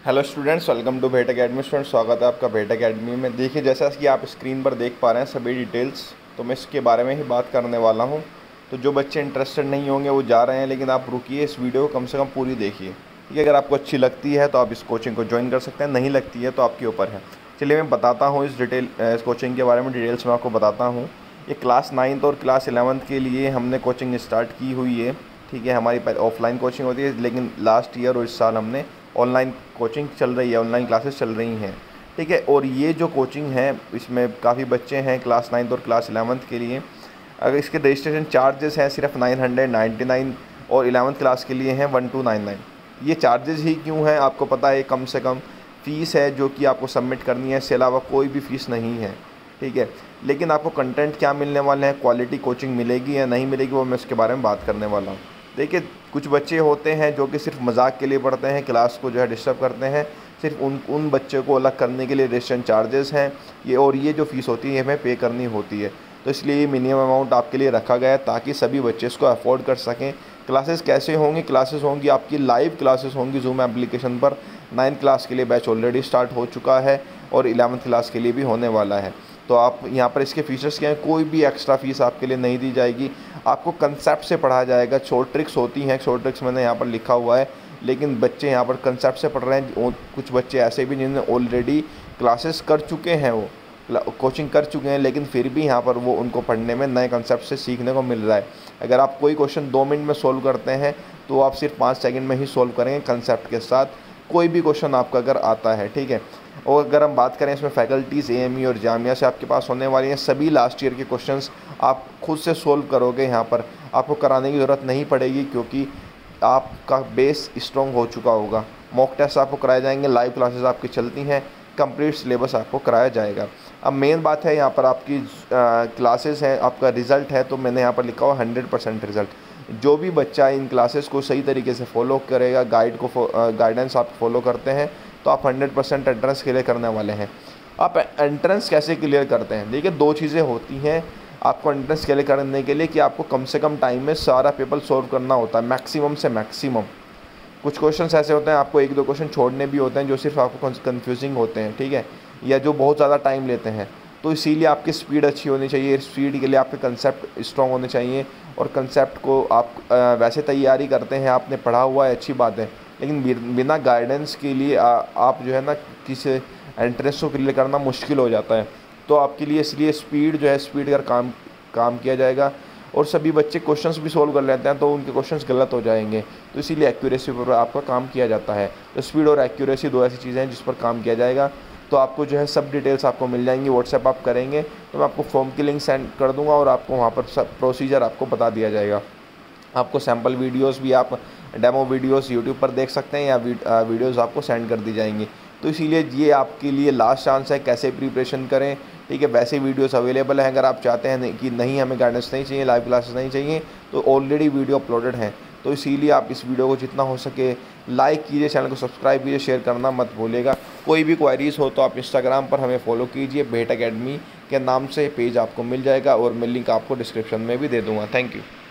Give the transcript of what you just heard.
Hello students, welcome to Bhet academy. Student, स्वागत है आपका भेट अकेडमी में। देखिए, जैसा कि आप स्क्रीन पर देख पा रहे हैं सभी डिटेल्स, तो मैं इसके बारे में ही बात करने वाला हूं। तो जो बच्चे इंटरेस्टेड नहीं होंगे वो जा रहे हैं, लेकिन आप रुकिए, इस वीडियो को कम से कम पूरी देखिए। ठीक है, अगर आपको अच्छी लगती है तो आप इस कोचिंग को ज्वाइन कर सकते हैं, नहीं लगती है तो आपके ऊपर है। चलिए मैं बताता हूँ इस कोचिंग के बारे में, डिटेल्स में आपको बताता हूँ। ये क्लास 9th और क्लास 11th के लिए हमने कोचिंग स्टार्ट की हुई है। ठीक है, हमारी ऑफलाइन कोचिंग होती है, लेकिन लास्ट ईयर और इस साल हमने ऑनलाइन कोचिंग चल रही है, ऑनलाइन क्लासेस चल रही हैं। ठीक है, और ये जो कोचिंग है इसमें काफ़ी बच्चे हैं क्लास 9th और क्लास 11th के लिए। अगर इसके रजिस्ट्रेशन चार्जेस हैं सिर्फ 999 और 11th क्लास के लिए हैं 1299। ये चार्जेस ही क्यों हैं आपको पता है? कम से कम फ़ीस है जो कि आपको सबमिट करनी है, इसके अलावा कोई भी फ़ीस नहीं है। ठीक है, लेकिन आपको कंटेंट क्या मिलने वाले हैं, क्वालिटी कोचिंग मिलेगी या नहीं मिलेगी, वो मैं उसके बारे में बात करने वाला हूँ। देखिए, कुछ बच्चे होते हैं जो कि सिर्फ मजाक के लिए पढ़ते हैं, क्लास को जो है डिस्टर्ब करते हैं। सिर्फ उन बच्चों को अलग करने के लिए रजिस्ट्रेशन चार्जेस हैं ये, और ये जो फ़ीस होती है हमें पे करनी होती है। तो इसलिए ये मिनिमम अमाउंट आपके लिए रखा गया है ताकि सभी बच्चे इसको अफोर्ड कर सकें। क्लासेस कैसे होंगी? क्लासेस होंगी आपकी लाइव क्लासेस होंगी जूम एप्लीकेशन पर। 9th क्लास के लिए बैच ऑलरेडी स्टार्ट हो चुका है और 11th क्लास के लिए भी होने वाला है। तो आप यहाँ पर इसके फीचर्स क्या हैं? कोई भी एक्स्ट्रा फ़ीस आपके लिए नहीं दी जाएगी, आपको कंसेप्ट से पढ़ाया जाएगा। शॉर्ट ट्रिक्स होती हैं, शॉर्ट ट्रिक्स मैंने यहाँ पर लिखा हुआ है, लेकिन बच्चे यहाँ पर कंसेप्ट से पढ़ रहे हैं। कुछ बच्चे ऐसे भी जिन्होंने ऑलरेडी क्लासेस कर चुके हैं, वो कोचिंग कर चुके हैं, लेकिन फिर भी यहाँ पर वो उनको पढ़ने में नए कंसेप्ट से सीखने को मिल रहा है। अगर आप कोई क्वेश्चन 2 मिनट में सोल्व करते हैं तो आप सिर्फ 5 सेकंड में ही सोल्व करेंगे कंसेप्ट के साथ, कोई भी क्वेश्चन आपका अगर आता है। ठीक है, और अगर हम बात करें इसमें फैकल्टीज़ AME और जामिया से आपके पास होने वाली हैं, सभी लास्ट ईयर के क्वेश्चंस आप खुद से सोल्व करोगे। यहाँ पर आपको कराने की ज़रूरत नहीं पड़ेगी क्योंकि आपका बेस स्ट्रॉन्ग हो चुका होगा। मॉक टेस्ट आपको कराए जाएंगे, लाइव क्लासेस आपकी चलती हैं, कंप्लीट सिलेबस आपको कराया जाएगा। अब मेन बात है यहाँ पर आपकी क्लासेस हैं, आपका रिज़ल्ट है, तो मैंने यहाँ पर लिखा हुआ 100% रिज़ल्ट। जो भी बच्चा इन क्लासेस को सही तरीके से फॉलो करेगा, गाइडेंस आप फॉलो करते हैं, तो आप 100% एंट्रेंस क्लियर करने वाले हैं। आप एंट्रेंस कैसे क्लियर करते हैं? देखिए, 2 चीज़ें होती हैं आपको एंट्रेंस क्लियर करने के लिए कि आपको कम से कम टाइम में सारा पेपर सॉल्व करना होता है, मैक्सिमम से मैक्सिमम। कुछ क्वेश्चंस ऐसे होते हैं आपको 1-2 क्वेश्चन छोड़ने भी होते हैं जो सिर्फ आपको कंफ्यूजिंग होते हैं। ठीक है, या जो बहुत ज़्यादा टाइम लेते हैं। तो इसीलिए आपकी स्पीड अच्छी होनी चाहिए। स्पीड के लिए आपके कंसेप्ट स्ट्रॉन्ग होने चाहिए, और कंसेप्ट को आप वैसे तैयारी करते हैं, आपने पढ़ा हुआ है, अच्छी बात है, लेकिन बिना गाइडेंस के लिए आप जो है ना किसी एंट्रेंस को क्लियर करना मुश्किल हो जाता है। तो आपके लिए इसलिए स्पीड जो है, स्पीड का काम किया जाएगा। और सभी बच्चे क्वेश्चंस भी सोल्व कर लेते हैं तो उनके क्वेश्चंस गलत हो जाएंगे, तो इसीलिए एक्यूरेसी पर आपका काम किया जाता है। तो स्पीड और एक्यूरेसी 2 ऐसी चीज़ें हैं जिस पर काम किया जाएगा। तो आपको जो है सब डिटेल्स आपको मिल जाएंगी। व्हाट्सएप आप करेंगे तो मैं आपको फॉर्म की लिंक सेंड कर दूंगा और आपको वहाँ पर सब प्रोसीजर आपको बता दिया जाएगा। आपको सैम्पल वीडियोस भी, आप डेमो वीडियोस यूट्यूब पर देख सकते हैं, या वीडियोस आपको सेंड कर दी जाएंगी। तो इसीलिए ये आपके लिए लास्ट चांस है, कैसे प्रिपरेशन करें। ठीक है, वैसे वीडियोस अवेलेबल हैं। अगर आप चाहते हैं कि नहीं हमें गाइडेंस नहीं चाहिए, लाइव क्लासेस नहीं चाहिए, तो ऑलरेडी वीडियो अपलोडेड हैं। तो इसीलिए आप इस वीडियो को जितना हो सके लाइक कीजिए, चैनल को सब्सक्राइब कीजिए, शेयर करना मत भूलिएगा। कोई भी क्वायरीज़ हो तो आप इंस्टाग्राम पर हमें फॉलो कीजिए, भेट अकेडमी के नाम से पेज आपको मिल जाएगा, और मैं लिंक आपको डिस्क्रिप्शन में भी दे दूँगा। Thank you.